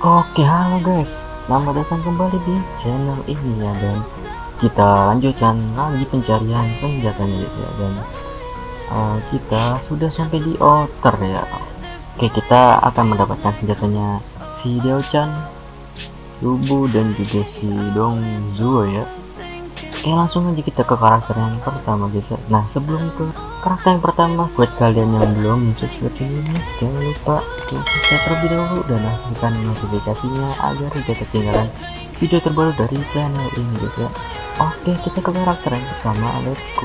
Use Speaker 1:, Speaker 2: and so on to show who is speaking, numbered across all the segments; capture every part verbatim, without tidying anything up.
Speaker 1: Oke, halo guys, selamat datang kembali di channel ini ya, dan kita lanjutkan lagi pencarian senjatanya ya, dan uh, kita sudah sampai di outer ya. Oke, kita akan mendapatkan senjatanya si Deo-chan, Lubu, dan juga si Dongzuo ya. Oke, langsung aja kita ke karakter yang pertama guys ya. Nah, sebelum ke karakter yang pertama, buat kalian yang belum subscribe ini, jangan lupa untuk subscribe terlebih dahulu dan aktifkan notifikasinya agar tidak ketinggalan video terbaru dari channel ini guys ya. Oke, kita ke karakter yang pertama, let's go.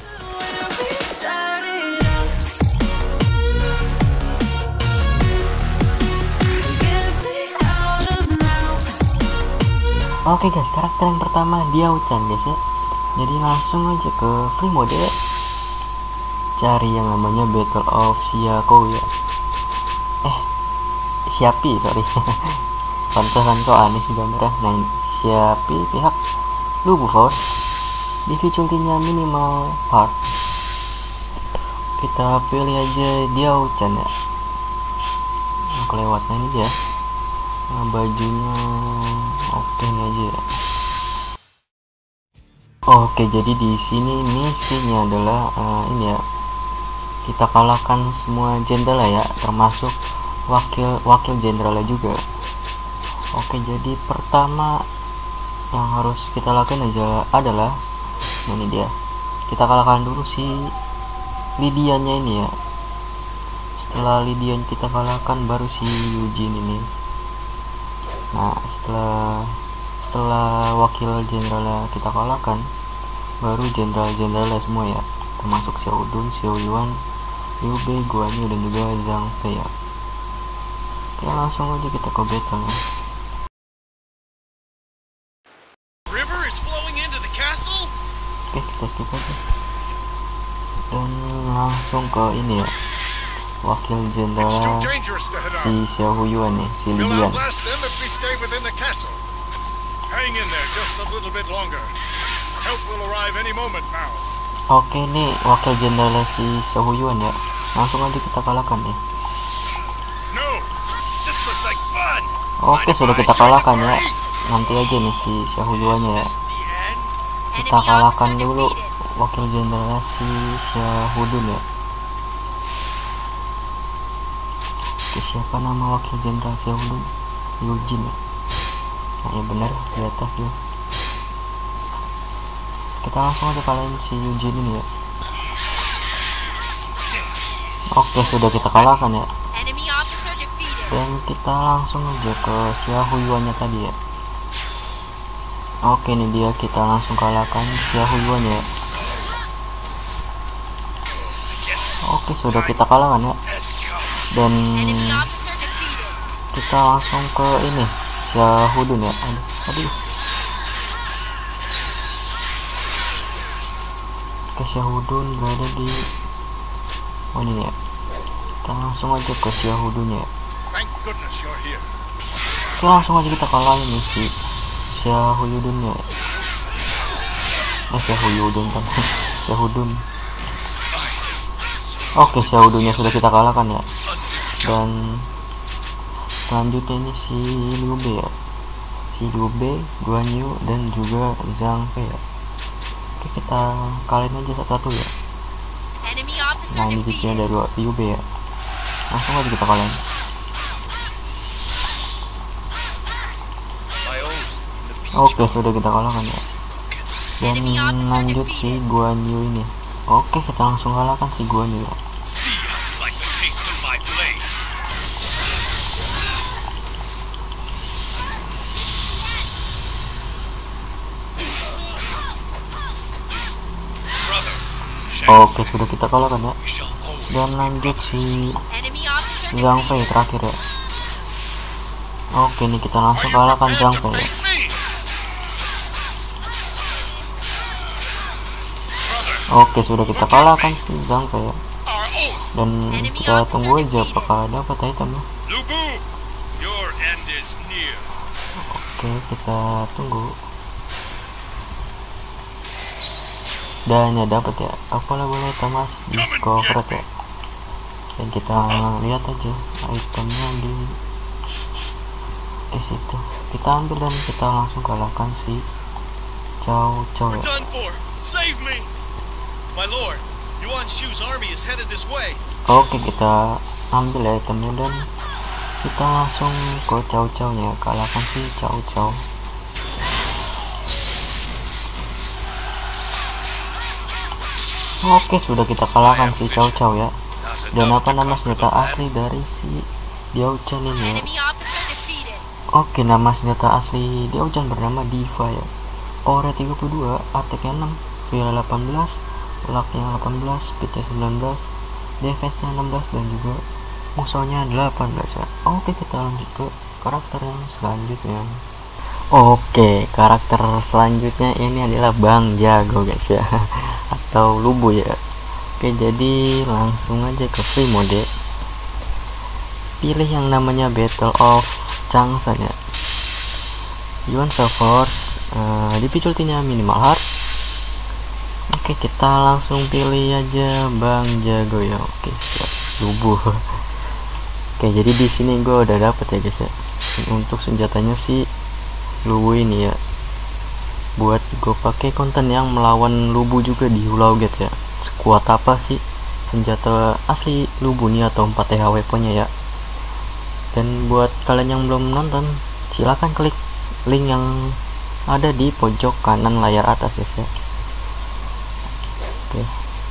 Speaker 1: Oke guys, karakter yang pertama Deo-chan guys ya. Jadi langsung aja ke free mode, cari yang namanya Battle of Xiakou ya. Eh, Xiapi sorry. Pantesan kok aneh sih gambarnya. Nah, Xiapi pihak Lubu Force, difficulty-nya minimal hard. Kita pilih aja Deo-chan ya. Nah, kelewatnya ini dia. Nah, bajunya oke nih aja ya. Oke, jadi di sini misinya adalah uh, ini ya, kita kalahkan semua jenderal ya, termasuk wakil wakil jenderalnya juga. Oke, jadi pertama yang harus kita lakukan aja adalah ini dia, kita kalahkan dulu si Lydianya ini ya. Setelah Lydian kita kalahkan, baru si Eugene ini. Nah, setelah setelah wakil jenderalnya kita kalahkan, baru jenderal-jenderalnya semua ya, termasuk Xiao Dun, Xiao Yuan, Liu Bei, Guan Yu, dan juga Zhang Fei ya. Oke, langsung aja kita ke battle ya.
Speaker 2: River is flowing into the castle?
Speaker 1: Oke, kita skip aja dan langsung ke ini ya, wakil jenderal si Xiao Yuan nih, si
Speaker 2: We'll
Speaker 1: Lydian.
Speaker 2: outlast them if we stay within the castle. Hang in there just a little bit longer. Help will arrive any moment now.
Speaker 1: Oke, nih wakil jenderal si Xiao Yuan ya, langsung aja kita kalahkan ya.
Speaker 2: No, this looks like fun.
Speaker 1: Oke, sudah kita kalahkan ya. Nanti aja nih si Xiao Yuan ya. Kita kalahkan dulu wakil jenderal si Xiao Dun ya. Oke, siapa nama wakil jenderal Xiao Dun? Eugene ya. Nah, ya benar, di atas ya. Kita langsung aja kalahin si Eugene ini ya. Oke, sudah kita kalahkan ya. Dan kita langsung aja ke Xiao Yuan nya tadi ya. Oke, ini dia, kita langsung kalahkan Xiao Yuan ya. Oke, sudah kita kalahkan ya. Dan kita langsung ke ini Xiao Dun ya. Aduh, aduh. Oke, Xiao Dun berada di oh ini ya. Kita langsung aja ke Xiao Dun ya. Oke, langsung aja kita kalahin nih si Xiao Dun ya. Eh, Xiao Dun kan. Xiao Dun. Oke, Xiao Dunnya sudah kita kalahkan ya. Dan selanjutnya ini si Liu Bei ya. Si Liu Bei, Guan Yu, dan juga Zhang Fei ya. Oke, kita kalian aja satu-satu ya. Nah, ini visinya dari Liu Bei ya. Langsung aja kita kalian. Oke, sudah kita kalahkan ya. Dan lanjut si Guan Yu ini. Oke, kita langsung kalahkan si Guan Yu ya. Oke, sudah kita kalahkan ya. Dan lanjut si Zhang Fei terakhir ya. Oke, nih kita langsung kalahkan Zhang Fei ya. Oke, sudah kita kalahkan si Zhang Fei ya. Dan kita tunggu aja apakah dapat item ya. Oke, kita tunggu. Dan ya dapat ya, apalah boleh Thomas discover ya. Dan kita lihat aja itemnya di di situ kita ambil dan kita langsung kalahkan si Cao Cao
Speaker 2: We're
Speaker 1: ya.
Speaker 2: done for. Save me. My lord, Yuan Shu's army is headed this way.
Speaker 1: Oke, kita ambil ya itemnya dan kita langsung ke Cao Cao nya, kalahkan si Cao Cao. Oke, sudah kita kalahkan si Cao Cao ya. Dan apa nama senjata asli dari si Diao Chan ini ya. Oke, nama senjata asli Diao Chan bernama Diva ya. Ore tiga puluh dua, attack-nya enam, Villa delapan belas, luck-nya delapan belas, speed-nya sembilan belas, defense-nya enam belas, dan juga musuhnya delapan belas ya. Oke, kita lanjut ke karakter yang selanjutnya. Oke, karakter selanjutnya ini adalah Bang Jago guys ya. Atau Lubu ya. Oke, jadi langsung aja ke free mode. Pilih yang namanya Battle of Changshan ya. Yuan Force, uh, difficulty-nya minimal hard. Oke, kita langsung pilih aja Bang Jago ya. Oke, siap. Lubu. Oke, jadi di sini gue udah dapet ya guys ya. Untuk senjatanya si Lubu ini ya. Buat gue pakai konten yang melawan Lubu juga di Hulau Gate ya. Sekuat apa sih senjata asli Lubu nih atau empat T H weaponnya ya. Dan buat kalian yang belum nonton, silahkan klik link yang ada di pojok kanan layar atas guys ya. Oke.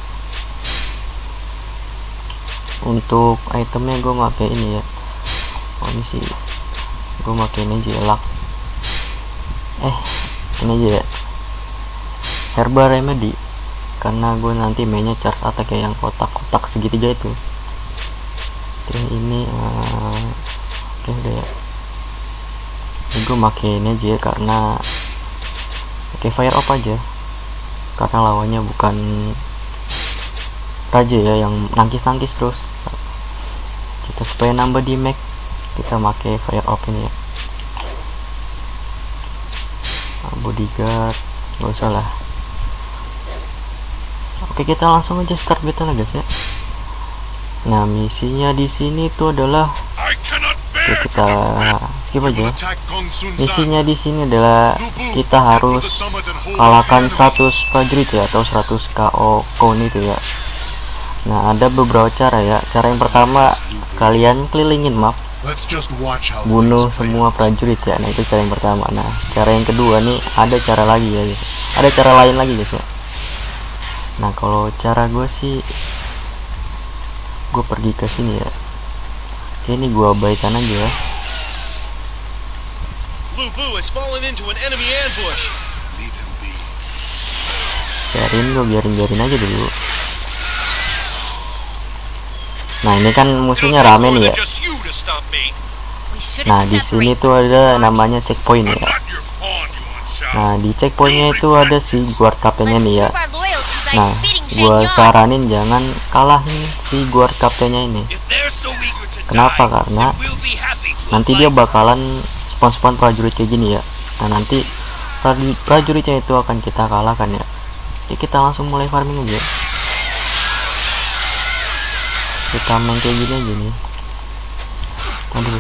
Speaker 1: Untuk itemnya gue pakai ini ya. Oh, ini sih gue pakai ini aja luck. Eh, ini aja ya. Herba Remedy. Karena gue nanti mainnya charge attack ya, yang kotak-kotak segitiga itu. Oke, ini uh, oke udah ya. Ini gue pakai ini aja ya, karena pakai fire off aja. Karena lawannya bukan raja ya yang nangkis-nangkis terus. Kita supaya nambah damage, kita pakai fire off ini ya. Nah, bodyguard gak usah lah. Oke, kita langsung aja start battle guys ya. Nah, misinya di sini itu adalah, oke, kita skip aja. Misinya di sini adalah kita harus kalahkan seratus prajurit ya, atau seratus K O Kon itu ya. Nah, ada beberapa cara ya. Cara yang pertama, kalian kelilingin map, bunuh semua prajurit ya. Nah, itu cara yang pertama. Nah, cara yang kedua nih, ada cara lagi ya, ada cara lain lagi guys ya. Nah, kalau cara gue sih, gue pergi ke sini ya. Oke, ini gue abaikan aja ya. Biarin gue biarin biarin aja dulu. Nah, ini kan musuhnya rame nih ya. Nah, di sini tuh ada namanya checkpoint ya. Nah, di checkpointnya itu ada si guard kaptennya nih ya. Nah, gua saranin jangan kalahin si guard kaptennya ini. Kenapa? Karena nanti dia bakalan spawn-spawn prajurit kayak gini ya. Nah, nanti prajuritnya itu akan kita kalahkan ya. Jadi kita langsung mulai farming aja. Kita main kayak gini aja nih. Aduh.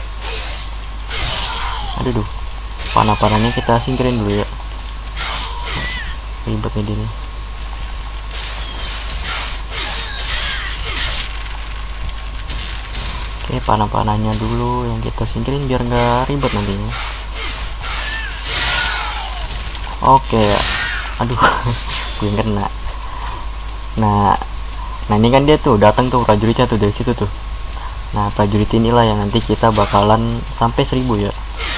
Speaker 1: Aduh. Panah-panahnya kita singkirin dulu ya. Ribet nih dia. Oke, panah-panahnya dulu yang kita singkirin biar nggak ribet nantinya. Oke ya. Aduh, gue kena. Nah, nah ini kan dia tuh datang tuh prajuritnya tuh dari situ tuh. Nah, prajurit inilah yang nanti kita bakalan sampai seribu ya.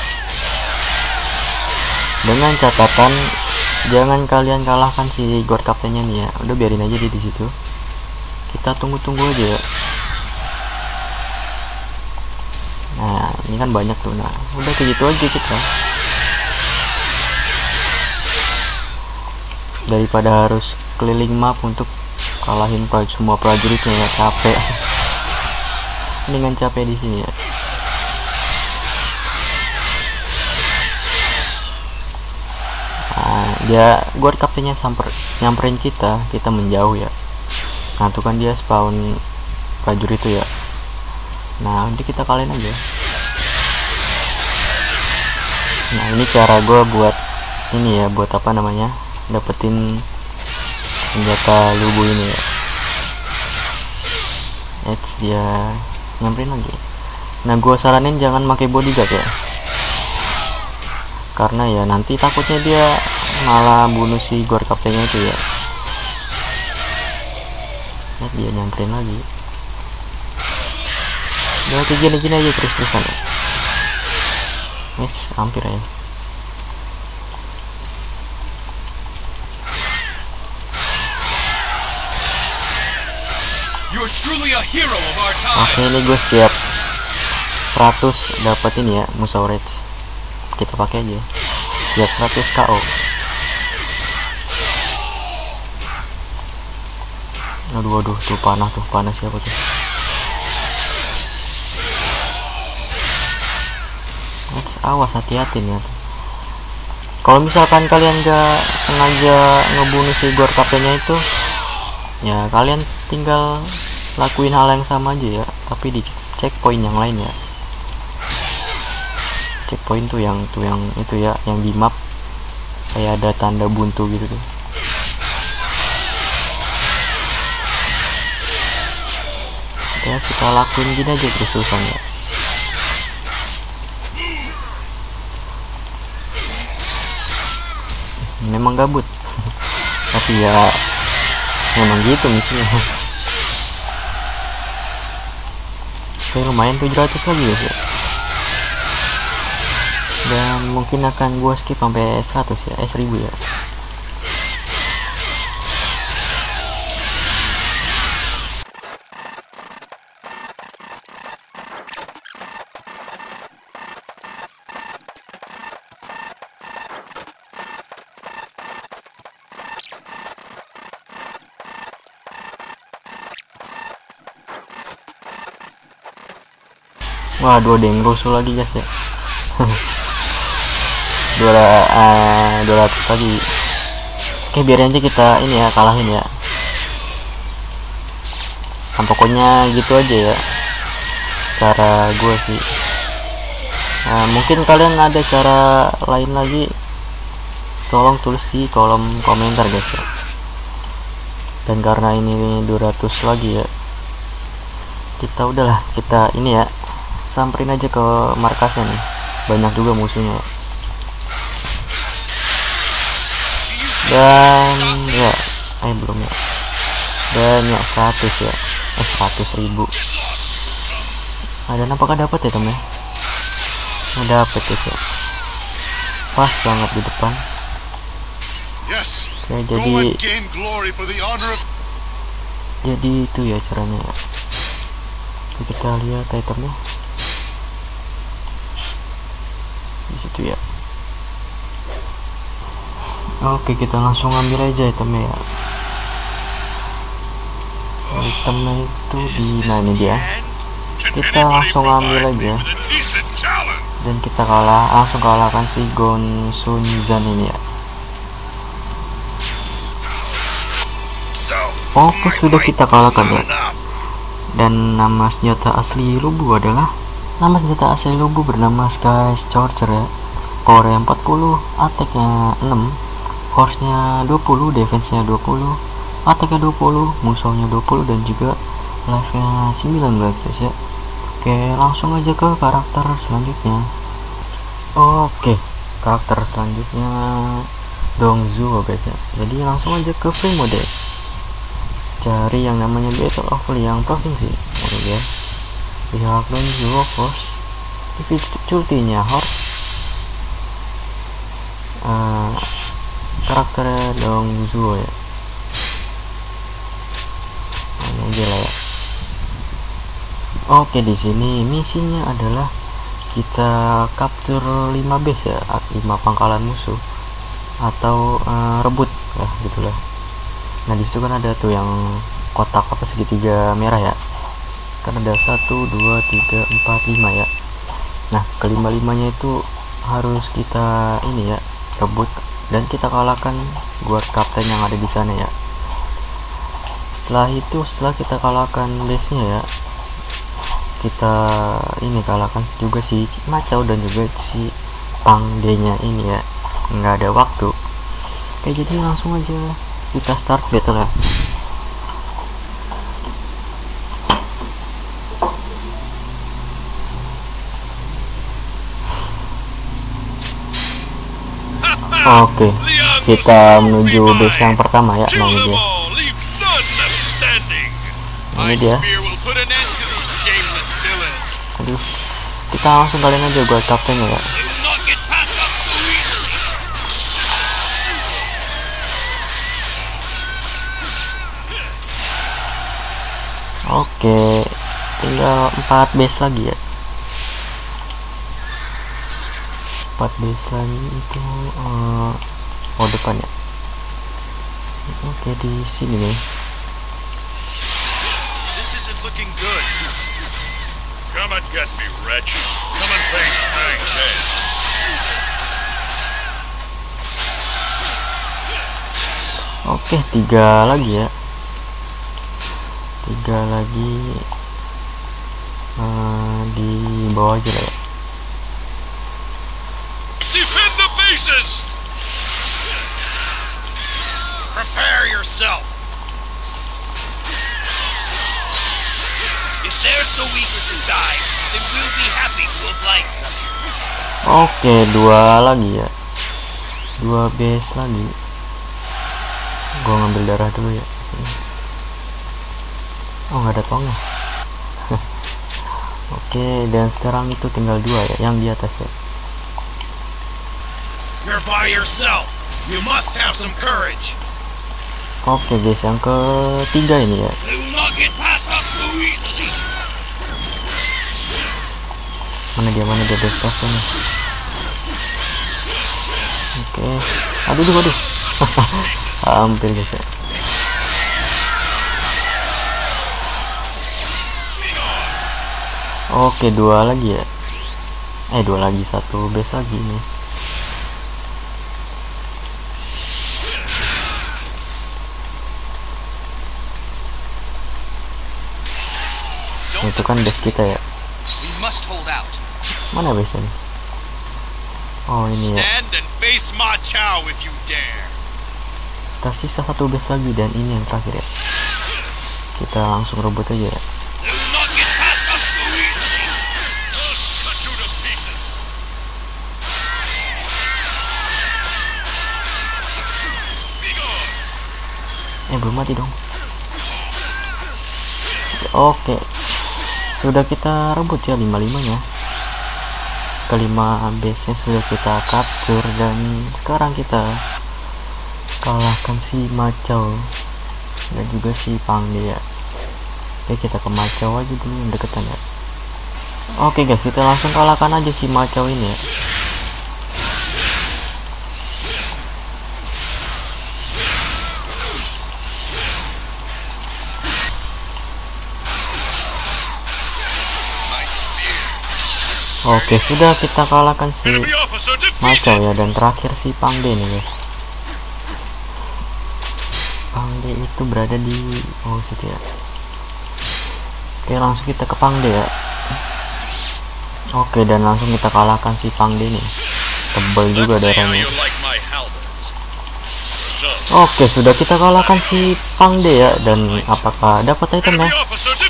Speaker 1: Dengan catatan jangan kalian kalahkan si guard kaptennya nih ya. Udah biarin aja dia di situ. Kita tunggu-tunggu aja ya. Nah, ini kan banyak tuh. Nah, udah kayak gitu aja kita. Daripada harus keliling map untuk kalahin pra semua prajuritnya ya, capek. Dengan capek di sini ya. Nah, dia guard kaptennya samper nyamperin kita, kita menjauh ya. Nah, tuh kan dia spawn prajurit itu ya. Nah, nanti kita kalian aja. Nah ini cara gue buat ini ya, buat apa namanya, dapetin senjata lubu ini ya. Eits, dia nyamperin lagi. Nah gue saranin jangan pakai bodyguard ya, karena ya nanti takutnya dia malah bunuh si guard kaptennya itu ya. Nah, dia nyamperin lagi. Udah kayak gini-gini aja terus-terusan ya. Eits, hampir ya. Oke, ini gue siap seratus dapat ini ya, musuh rage. Kita pakai aja. Siap seratus K O. Aduh, aduh, tuh panah tuh, panah siapa tuh? Awas, hati-hati nih. Kalau misalkan kalian gak sengaja ngebunuh si guard kaptennya itu, ya kalian tinggal lakuin hal yang sama aja ya, tapi di checkpoint yang lain ya. Checkpoint tuh yang tuh yang itu ya, yang di map kayak ada tanda buntu gitu tuh. Ya kita lakuin gini aja terus-terusan ya. Memang gabut tapi ya memang gitu misinya. Oke, lumayan tujuh ratus lagi ya, dan mungkin akan gua skip sampai seratus ya, eh seribu ya. Waduh, ada yang rusuh lagi guys ya. dua ratus lagi. Oke, biarin aja kita ini ya, kalahin ya. Kan pokoknya gitu aja ya cara gue sih. Nah, mungkin kalian ada cara lain lagi, tolong tulis di kolom komentar guys ya. Dan karena ini dua ratus lagi ya, kita udahlah, kita ini ya, samperin aja ke markasnya nih, banyak juga musuhnya. Dan ya, eh belum ya, dan ya seratus ya, eh seratus ribu. Ada apakah dapat ya temen? Nggak dapet ya, pas banget di depan. Oke, jadi jadi itu ya caranya. Kita lihat itemnya di situ ya. Oke, kita langsung ambil aja itemnya ya. Itemnya itu di, nah ini dia. Kita langsung ambil aja. Dan kita kalah, langsung kalahkan si Gon Sun Zan ini ya. Oke, sudah kita kalahkan ya. Dan nama senjata asli Lubu adalah, nama senjata asli Lubu bernama Sky Scorcher ya. Power-nya empat puluh, attack-nya enam, force-nya dua puluh, defense-nya dua puluh, attack-nya dua puluh, musuhnya dua puluh, dan juga life-nya sembilan belas guys ya. Oke, langsung aja ke karakter selanjutnya. Oke, karakter selanjutnya Dongzuo guys ya. Jadi langsung aja ke free mode, cari yang namanya Battle of Liang Provinsi. Oke ya, pihak Dongzuo Force, difficulty-nya Horde, uh, karakter Dongzuo ya. Ini aja lah ya. Oke, di sini misinya adalah kita capture lima base ya, lima pangkalan musuh, atau uh, rebut lah gitulah. Nah disitu kan ada tuh yang kotak apa segitiga merah ya, kan ada satu dua tiga empat lima ya. Nah kelima limanya itu harus kita ini ya, rebut dan kita kalahkan guard kapten yang ada di sana ya. Setelah itu, setelah kita kalahkan base nya ya, kita ini kalahkan juga si Macau dan juga si Pangdenya ini ya, nggak ada waktu. Oke, jadi langsung aja kita start battle ya. Oke, kita menuju base yang pertama ya. Nah, ini dia. Ini dia. Aduh, kita langsung kalian aja buat kapten ya. Oke, tinggal empat base lagi ya. empat base lagi itu uh, oh depan ya. Oke, di sini nih.
Speaker 2: This isn't looking good. Come and get me, wretch. Come and face Bang Dead.
Speaker 1: Oke, tiga lagi ya. Tiga lagi uh, di bawah aja lah ya.
Speaker 2: Defend the bases. Prepare yourself.
Speaker 3: If they're so eager to die, then we'll be happy to oblige them.
Speaker 1: Oke, dua lagi ya. Dua base lagi. Gua ngambil darah dulu ya. Oh, nggak ada tongnya. Oke, dan sekarang itu tinggal dua ya, yang di atas ya.
Speaker 2: You're by yourself. You must have some courage.
Speaker 1: Oke guys, yang ketiga ini ya.
Speaker 3: They will not get past us so easily.
Speaker 1: Mana dia, mana dia base nya? Oke, aduh, aduh, aduh. Hampir guys ya. Oke, dua lagi ya. Eh, dua lagi, satu base lagi nih. Itu kan base kita ya. Mana base nya? Oh, ini ya. Tersisa satu base lagi dan ini yang terakhir ya. Kita langsung rebut aja ya. Eh, belum mati dong. Oke, sudah kita rebut ya lima limanya. Kelima base nya sudah kita capture dan sekarang kita kalahkan si Macau dan juga si Pangde ya. Oke, kita ke Macau aja dulu yang deketan ya. Oke guys, kita langsung kalahkan aja si Macau ini ya. Oke, sudah kita kalahkan si Macau ya, dan terakhir si Pangde nih guys. Pangde itu berada di oh situ ya. Oke, langsung kita ke Pangde ya. Oke, dan langsung kita kalahkan si Pangde nih. Tebal juga darahnya. Oke, sudah kita kalahkan si Pangde ya, dan apakah dapat item ya?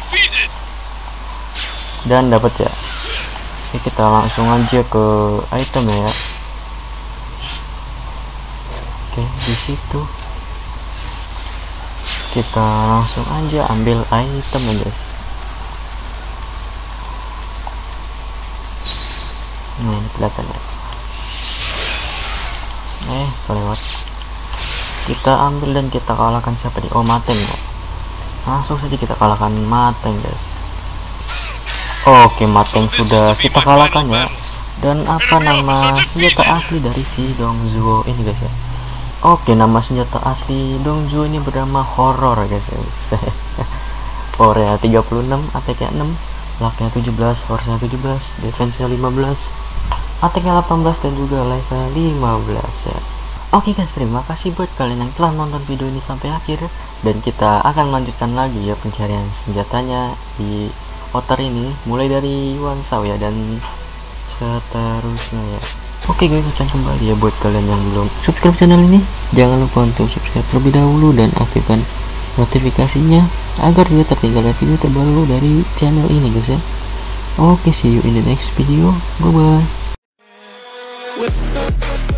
Speaker 1: Dan dapat ya. Oke, kita langsung aja ke item ya. Oke, di situ kita langsung aja ambil item ya guys. Nah, ini kelihatan ya. Eh, kelewat. Kita ambil dan kita kalahkan siapa nih? Oh, Mateng ya. Langsung saja kita kalahkan Mateng guys. Oke, Mateng sudah kita kalahkan ya. Dan apa nama senjata asli dari si Dongzuo ini guys ya? Oke, nama senjata asli Dongzuo ini bernama Horror guys ya. Powernya tiga puluh enam, attack-nya enam, luck-nya tujuh belas, force-nya tujuh belas, defense-nya lima belas, attack-nya delapan belas, dan juga life-nya lima belas ya. Oke guys, terima kasih buat kalian yang telah nonton video ini sampai akhir, dan kita akan melanjutkan lagi ya pencarian senjatanya di outer ini mulai dari Wansao ya, dan seterusnya ya. Oke guys, ucapkan kembali ya buat kalian yang belum subscribe channel ini, jangan lupa untuk subscribe terlebih dahulu dan aktifkan notifikasinya agar tidak tertinggal video terbaru dari channel ini guys ya. Oke, see you in the next video. Bye bye.